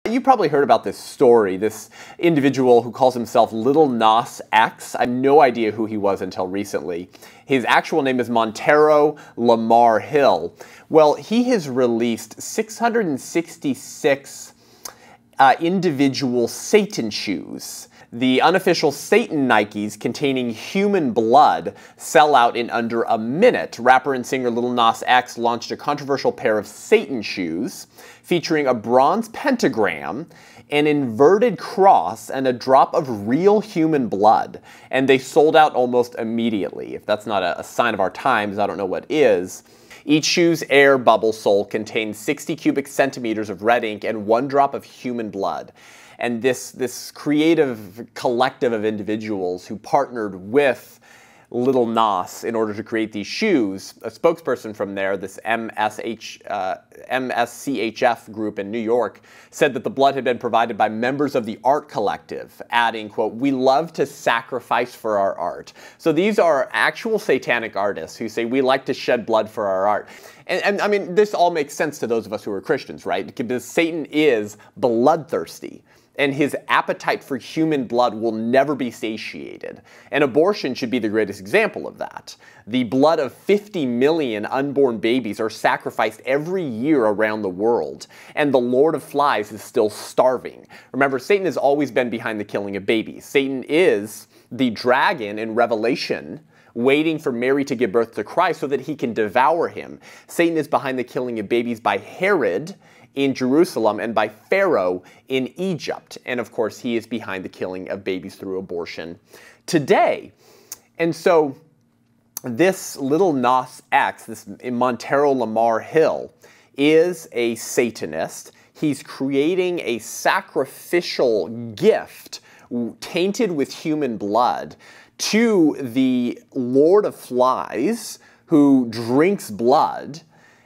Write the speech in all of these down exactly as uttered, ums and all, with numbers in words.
You probably heard about this story, this individual who calls himself Little Nas X. I have no idea who he was until recently. His actual name is Montero Lamar Hill. Well, he has released six hundred sixty-six uh, individual Satan shoes. The unofficial Satan Nikes containing human blood sell out in under a minute. Rapper and singer Little Nas X launched a controversial pair of Satan shoes featuring a bronze pentagram, an inverted cross, and a drop of real human blood. And they sold out almost immediately. If that's not a, a sign of our times, I don't know what is. Each shoe's air bubble sole contains sixty cubic centimeters of red ink and one drop of human blood. And this, this creative collective of individuals who partnered with Little Nas in order to create these shoes, a spokesperson from there, this M S H, uh, M S C H F group in New York, said that the blood had been provided by members of the art collective, adding, quote, "We love to sacrifice for our art." So these are actual satanic artists who say we like to shed blood for our art. And, and I mean, this all makes sense to those of us who are Christians, right? Because Satan is bloodthirsty. And his appetite for human blood will never be satiated. And abortion should be the greatest example of that. The blood of fifty million unborn babies are sacrificed every year around the world. And the Lord of Flies is still starving. Remember, Satan has always been behind the killing of babies. Satan is the dragon in Revelation, waiting for Mary to give birth to Christ so that he can devour him. Satan is behind the killing of babies by Herod in Jerusalem and by Pharaoh in Egypt. And of course, he is behind the killing of babies through abortion today. And so this Little Nas X, this Montero Lamar Hill, is a Satanist. He's creating a sacrificial gift tainted with human blood to the Lord of Flies, who drinks blood,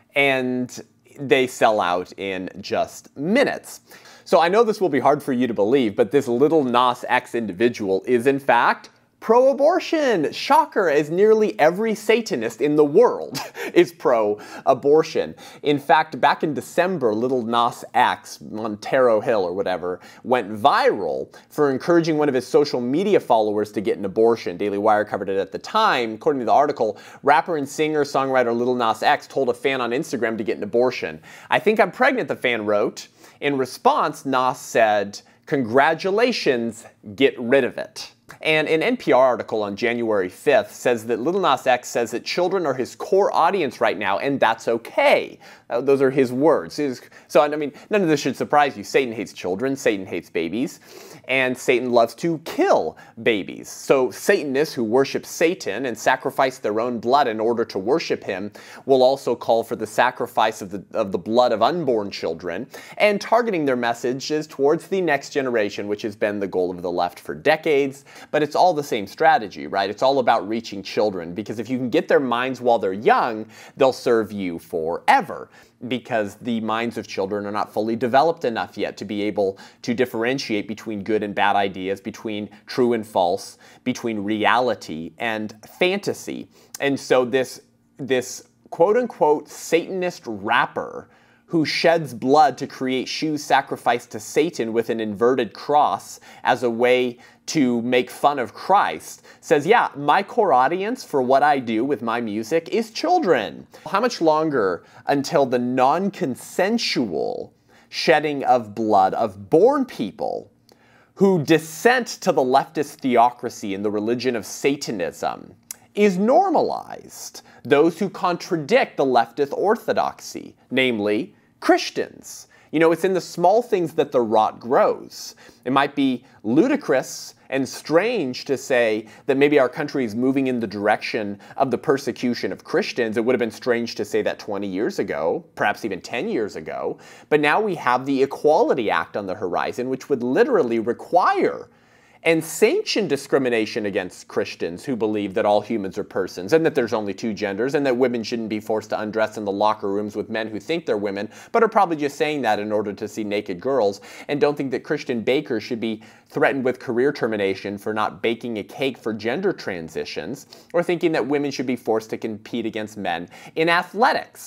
and they sell out in just minutes. So I know this will be hard for you to believe, but this Little Nas X individual is in fact pro-abortion. Shocker, as nearly every Satanist in the world is pro-abortion. In fact, back in December, Little Nas X, Montero Hill or whatever, went viral for encouraging one of his social media followers to get an abortion. Daily Wire covered it at the time. According to the article, rapper and singer-songwriter Little Nas X told a fan on Instagram to get an abortion. "I think I'm pregnant," the fan wrote. In response, Nas said, "Congratulations, get rid of it." And an N P R article on January fifth says that Little Nas X says that children are his core audience right now, and that's okay. Uh, those are his words. His, so, I mean, none of this should surprise you. Satan hates children, Satan hates babies, and Satan loves to kill babies. So Satanists who worship Satan and sacrifice their own blood in order to worship him will also call for the sacrifice of the, of the blood of unborn children, and targeting their messages towards the next generation, which has been the goal of the left for decades. But it's all the same strategy, right? It's all about reaching children, because if you can get their minds while they're young, they'll serve you forever, because the minds of children are not fully developed enough yet to be able to differentiate between good and bad ideas, between true and false, between reality and fantasy. And so this, this quote-unquote Satanist rapper who sheds blood to create shoes sacrificed to Satan with an inverted cross as a way to make fun of Christ, says, yeah, my core audience for what I do with my music is children. How much longer until the non-consensual shedding of blood of born people who dissent to the leftist theocracy and the religion of Satanism is normalized? Those who contradict the leftist orthodoxy, namely Christians. You know, it's in the small things that the rot grows. It might be ludicrous and strange to say that maybe our country is moving in the direction of the persecution of Christians. It would have been strange to say that twenty years ago, perhaps even ten years ago. But now we have the Equality Act on the horizon, which would literally require and sanction discrimination against Christians who believe that all humans are persons and that there's only two genders and that women shouldn't be forced to undress in the locker rooms with men who think they're women but are probably just saying that in order to see naked girls, and don't think that Christian bakers should be threatened with career termination for not baking a cake for gender transitions, or thinking that women should be forced to compete against men in athletics.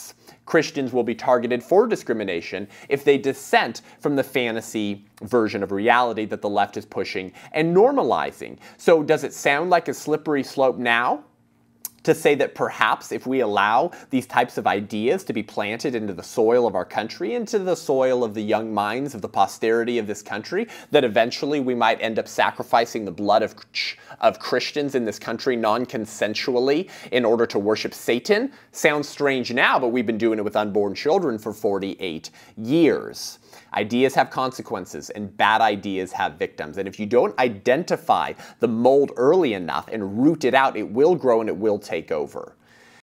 Christians will be targeted for discrimination if they dissent from the fantasy version of reality that the left is pushing and normalizing. So does it sound like a slippery slope now to say that perhaps if we allow these types of ideas to be planted into the soil of our country, into the soil of the young minds of the posterity of this country, that eventually we might end up sacrificing the blood of, of Christians in this country non-consensually in order to worship Satan? Sounds strange now, but we've been doing it with unborn children for forty-eight years. Ideas have consequences, and bad ideas have victims. And if you don't identify the mold early enough and root it out, it will grow and it will take over.